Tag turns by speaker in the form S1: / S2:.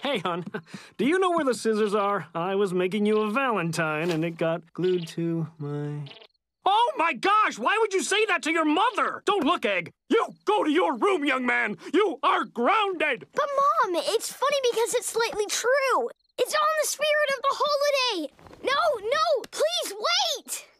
S1: Hey, hon, do you know where the scissors are? I was making you a Valentine and it got glued to my... Oh my gosh! Why would you say that to your mother? Don't look, Egg. You go to your room, young man. You are grounded.
S2: But, Mom, it's funny because it's slightly true. It's all in the spirit of the holiday. No, please wait.